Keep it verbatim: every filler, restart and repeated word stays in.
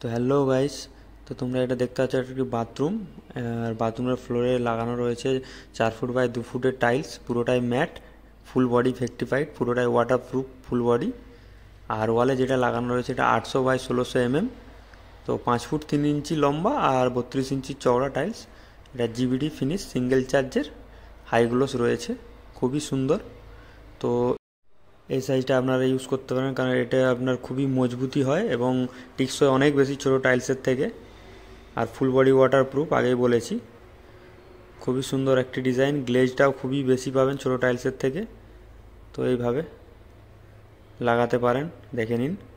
তো hello guys, তো তোমরা এটা দেখতে পাচ্ছ, এটা একটি বাথরুম। আর বাথরুমের ফ্লোরে লাগানো রয়েছে চার ফুট বাই দু ফুটের টাইলস, পুরোটাই ম্যাট, ফুল বডি ফেক্টিফাইড, পুরোটাই ওয়াটার প্রুফ ফুল বডি। আর ওয়ালে যেটা লাগানো রয়েছে এটা আটশো বাই ষোলোশো এমএম, তো পাঁচ ফুট তিন ইঞ্চি লম্বা আর বত্রিশ ইঞ্চি চওড়া টাইলস। এটা জিবিডি ফিনিশ সিঙ্গেল চার্জের, হাই গ্লোস রয়েছে, খুবই সুন্দর। তো এই সাইজটা আপনারা ইউজ করতে পারেন, কারণ এটা আপনার খুবই মজবুতি হয় এবং টিকসই অনেক বেশি ছোটো টাইলসের থেকে। আর ফুল বডি ওয়াটার প্রুফ, আগেই বলেছি। খুবই সুন্দর একটি ডিজাইন, গ্লেজটাও খুবই বেশি পাবেন ছোটো টাইলসের থেকে। তো এইভাবে লাগাতে পারেন, দেখে নিন।